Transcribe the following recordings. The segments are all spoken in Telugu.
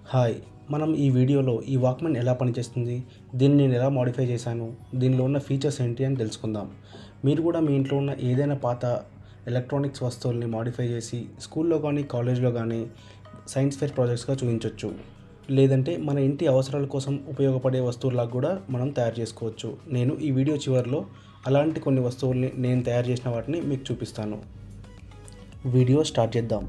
హాయ్, మనం ఈ వీడియోలో ఈ వాక్‌మన్ ఎలా పనిచేస్తుంది, దీన్ని నేను ఎలా మోడిఫై చేశాను, దీనిలో ఉన్న ఫీచర్స్ ఏంటి అని తెలుసుకుందాం. మీరు కూడా మీ ఇంట్లో ఉన్న ఏదైనా పాత ఎలక్ట్రానిక్స్ వస్తువుల్ని మోడిఫై చేసి స్కూల్లో కానీ కాలేజ్లో కానీ సైన్స్ ఫెయిర్ ప్రాజెక్ట్స్గా చూపించవచ్చు. లేదంటే మన ఇంటి అవసరాల కోసం ఉపయోగపడే వస్తువులాగా కూడా మనం తయారు చేసుకోవచ్చు. నేను ఈ వీడియో చివరిలో అలాంటి కొన్ని వస్తువుల్ని నేను తయారు చేసిన వాటిని మీకు చూపిస్తాను. వీడియో స్టార్ట్ చేద్దాం.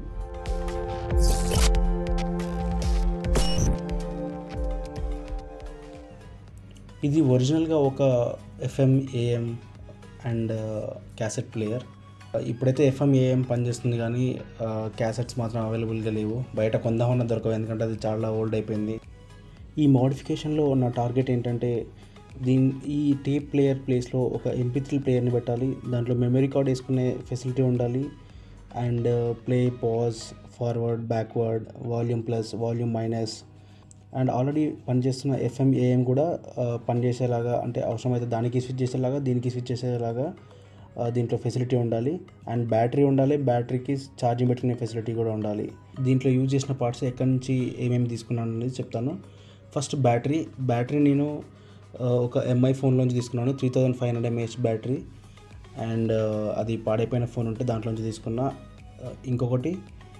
ఇది ఒరిజినల్గా ఒక FM AM and cassette player. ఇప్పుడైతే ఎఫ్ఎం ఏఎం పనిచేస్తుంది కానీ క్యాసెట్స్ మాత్రం అవైలబుల్గా లేవు. బయట కొందామన్నా దొరకవు, ఎందుకంటే అది చాలా ఓల్డ్ అయిపోయింది. ఈ మోడిఫికేషన్లో నా టార్గెట్ ఏంటంటే ఈ టేప్ ప్లేయర్ ప్లేస్లో ఒక MP3 ప్లేయర్ని పెట్టాలి. దాంట్లో మెమరీ కార్డ్ వేసుకునే ఫెసిలిటీ ఉండాలి. And play, pause, forward, backward, volume plus, volume minus and already పనిచేస్తున్న ఎఫ్ఎం ఏఎం కూడా పనిచేసేలాగా, అంటే అవసరమైతే దానికి స్విచ్ చేసేలాగా దీనికి స్విచ్ చేసేలాగా దీంట్లో ఫెసిలిటీ ఉండాలి. అండ్ బ్యాటరీ ఉండాలి. బ్యాటరీకి ఛార్జింగ్ పెట్టుకునే ఫెసిలిటీ కూడా ఉండాలి. దీంట్లో యూజ్ చేసిన పార్ట్స్ ఎక్కడి నుంచి ఏమేమి తీసుకున్నాను అనేది చెప్తాను. ఫస్ట్ బ్యాటరీ నేను ఒక MI ఫోన్లోంచి తీసుకున్నాను. 3500 mAh బ్యాటరీ. అండ్ అది పాడైపోయిన ఫోన్ ఉంటే దాంట్లోంచి తీసుకున్నా. ఇంకొకటి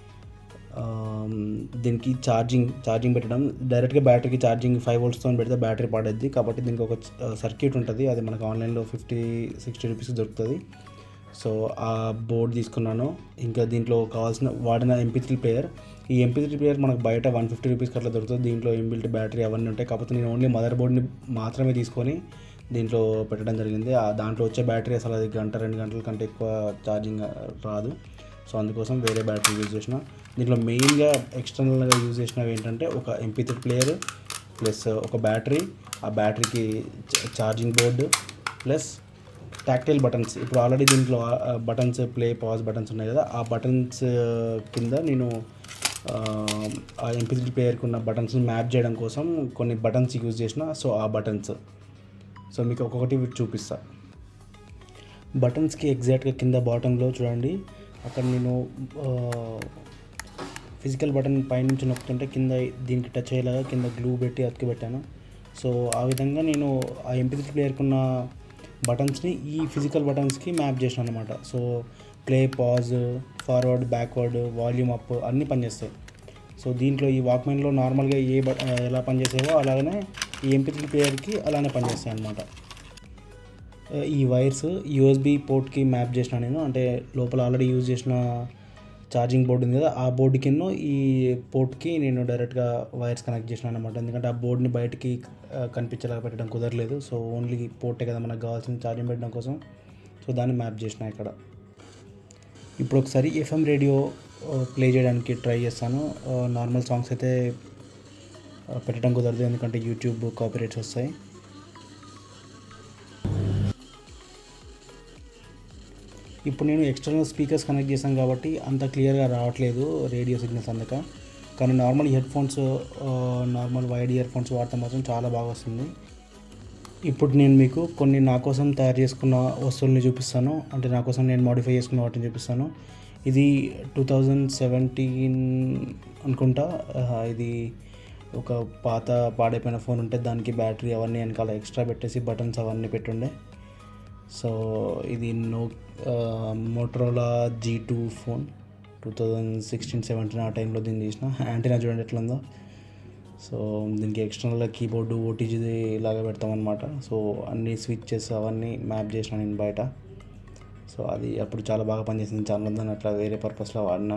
దీనికి ఛార్జింగ్ పెట్టడం, డైరెక్ట్గా బ్యాటరీకి ఛార్జింగ్ 5 voltsతో పెడితే బ్యాటరీ పాడేద్ది. కాబట్టి దీనికి ఒక సర్క్యూట్ ఉంటుంది, అది మనకు ఆన్లైన్లో 50-60 రూపీస్కి దొరుకుతుంది. సో ఆ బోర్డ్ తీసుకున్నాను. ఇంకా దీంట్లో వాడిన MP3 ప్లేయర్. ఈ MP3 ప్లేయర్ మనకు బయట 150 రూపీస్కి అట్లా దొరుకుతుంది. దీంట్లో ఇన్బిల్ట్ బ్యాటరీ అవన్నీ ఉంటాయి. కాకపోతే నేను ఓన్లీ మదర్ బోర్డ్ని మాత్రమే తీసుకొని దీంట్లో పెట్టడం జరిగింది. దాంట్లో వచ్చే బ్యాటరీ అసలు అది 1-2 గంటల కంటే ఎక్కువ ఛార్జింగ్ రాదు. సో అందుకోసం వేరే బ్యాటరీ యూజ్ చేసిన. దీంట్లో మెయిన్గా ఎక్స్టర్నల్గా యూజ్ చేసినవి ఏంటంటే ఒక MP3 ప్లేయర్ ప్లస్ ఒక బ్యాటరీ, ఆ బ్యాటరీకి charging board plus tactile buttons. ఇప్పుడు ఆల్రెడీ దీంట్లో బటన్స్, ప్లే, పాజ్ బటన్స్ ఉన్నాయి కదా, ఆ బటన్స్ కింద నేను ఆ MP3 ప్లేయర్కి ఉన్న బటన్స్ని మ్యాప్ చేయడం కోసం కొన్ని బటన్స్ యూజ్ చేసిన. సో ఆ బటన్స్ మీకు ఒక్కొక్కటి చూపిస్తా. బటన్స్కి ఎగ్జాక్ట్గా కింద బాటంలో చూడండి, అక్కడ నేను ఫిజికల్ బటన్ పైనుంచి నొక్కుతుంటే కింద దీనికి టచ్ అయ్యేలాగా కింద గ్లూ పెట్టి అతికి పెట్టాను. సో ఆ విధంగా నేను ఆ MP3 ప్లేయర్కి ఉన్న బటన్స్ని ఈ ఫిజికల్ బటన్స్కి మ్యాప్ చేసాను అనమాట. So play, pause, forward, backward, volume up అన్నీ పనిచేస్తాయి. సో దీంట్లో ఈ వాక్మెన్లో నార్మల్గా ఎలా పనిచేసాయో అలాగనే ఈ MP3 ప్లేయర్కి అలానే పనిచేస్తాయి అన్నమాట. ఈ వైర్స్ USB పోర్ట్కి మ్యాప్ చేసిన నేను, అంటే లోపల ఆల్రెడీ యూజ్ చేసిన ఛార్జింగ్ బోర్డు ఉంది కదా, ఆ బోర్డు కింద ఈ పోర్ట్కి నేను డైరెక్ట్గా వైర్స్ కనెక్ట్ చేసినాను అనమాట. ఎందుకంటే ఆ బోర్డుని బయటికి కనిపించేలాగా పెట్టడం కుదరలేదు. సో ఓన్లీ పోర్టే కదా మనకు కావాల్సిన ఛార్జింగ్ పెట్టడం కోసం. సో దాన్ని మ్యాప్ చేసిన ఇక్కడ. ఇప్పుడు ఒకసారి FM రేడియో ప్లే చేయడానికి ట్రై చేస్తాను. నార్మల్ సాంగ్స్ అయితే పెట్టడం కుదరదు, ఎందుకంటే యూట్యూబ్ కాపీరైట్స్ వస్తాయి. ఇప్పుడు నేను ఎక్స్టర్నల్ స్పీకర్స్ కనెక్ట్ చేశాను కాబట్టి అంత క్లియర్గా రావట్లేదు రేడియో సిగ్నల్స్ అందక. కానీ normal normal wired earphones వాడితే మాత్రం చాలా బాగా వస్తుంది. ఇప్పుడు నేను మీకు కొన్ని నా కోసం తయారు చేసుకున్న వస్తువుల్ని చూపిస్తాను, అంటే నా కోసం నేను మోడిఫై చేసుకున్న వాటిని చూపిస్తాను. ఇది 2017 అనుకుంటా. ఇది ఒక పాత పాడైపోయిన ఫోన్ ఉంటే దానికి బ్యాటరీ అవన్నీ వెనకాల ఎక్స్ట్రా పెట్టేసి బటన్స్ అవన్నీ పెట్టుండే. సో ఇది మోటరోలా G2 ఫోన్, 2016-17 ఆ టైంలో దీన్ని చేసిన. యాంటీనా చూడండి ఎట్లా ఉందో. సో దీనికి ఎక్స్టర్నల్గా కీబోర్డు OTG లాగా పెడతామన్నమాట. సో అన్ని స్విచ్చెస్ అవన్నీ మ్యాప్ చేసిన నేను బయట. సో అది అప్పుడు చాలా బాగా పనిచేసింది. చాలా దాన్ని అట్లా వేరే పర్పస్లో వాడినా.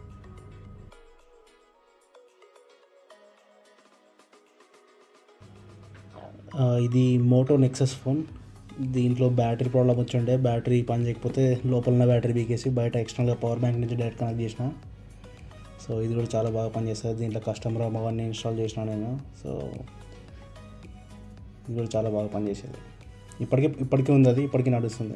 ఇది మోటో నెక్సస్ ఫోన్. దీంట్లో బ్యాటరీ ప్రాబ్లం వచ్చిండే, బ్యాటరీ పని చేయకపోతే లోపల బ్యాటరీ బీకేసి బయట ఎక్స్టర్నల్గా పవర్ బ్యాంక్ నుంచి డైరెక్ట్ కనెక్ట్ చేసిన. సో ఇది కూడా చాలా బాగా పనిచేస్తుంది. దీంట్లో కస్టమర్ అవన్నీ ఇన్స్టాల్ చేసిన నేను. సో ఇది కూడా చాలా బాగా పనిచేసేది. ఇప్పటికీ ఉంది, అది ఇప్పటికీ నడుస్తుంది.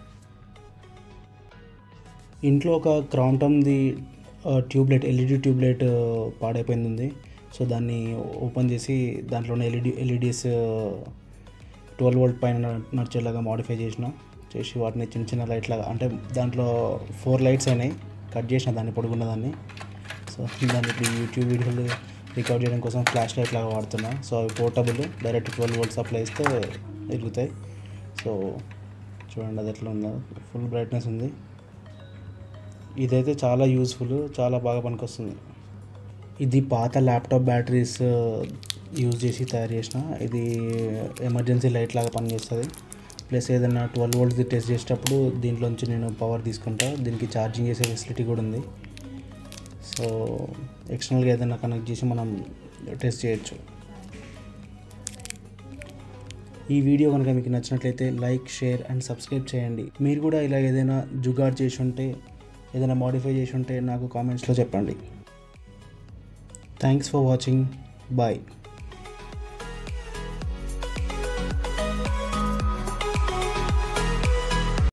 ఇంట్లో ఒక క్రాంప్టన్ది ట్యూబ్లైట్, LED ట్యూబ్లైట్ పాడైపోయింది ఉంది. సో దాన్ని ఓపెన్ చేసి దాంట్లోనే LEDs 12 volt పైన నడిచేలాగా మోడిఫై చేసి వాటిని చిన్న లైట్ లాగా, అంటే దాంట్లో 4 లైట్స్ అయినాయి, కట్ చేసిన దాన్ని పొడుగున్న దాన్ని. సో దాన్ని ఇప్పుడు యూట్యూబ్ వీడియోలు రికార్డ్ చేయడం కోసం ఫ్లాష్ లైట్ లాగా వాడుతున్నా. సో అవి పోర్టబుల్, డైరెక్ట్ 12 వోల్ట్ సప్లై ఇస్తే వెలుగుతాయి. సో చూడండి అది ఎట్లా ఉందో, ఫుల్ బ్రైట్నెస్ ఉంది. ఇదైతే చాలా యూస్ఫుల్, చాలా బాగా పనికొస్తుంది. ఇది పాత ల్యాప్టాప్ బ్యాటరీస్ యూజ్ చేసి తయారు చేసిన, ఇది ఎమర్జెన్సీ లైట్ లాగా పనిచేస్తుంది. ప్లస్ ఏదైనా 12 వోల్ట్ది టెస్ట్ చేసేటప్పుడు దీంట్లోంచి నేను పవర్ తీసుకుంటా. దీనికి ఛార్జింగ్ చేసే ఫెసిలిటీ కూడా ఉంది. సో ఎక్స్టర్నల్గా ఏదైనా కనెక్ట్ చేసి మనం టెస్ట్ చేయొచ్చు. ఈ వీడియో కనుక మీకు నచ్చినట్లయితే లైక్, షేర్ అండ్ సబ్స్క్రైబ్ చేయండి. మీరు కూడా ఇలా ఏదైనా జుగాడ్ చేసి ఉంటే, ఏదైనా మాడిఫై చేసి ఉంటే నాకు కామెంట్స్లో చెప్పండి. Thanks for watching. బాయ్.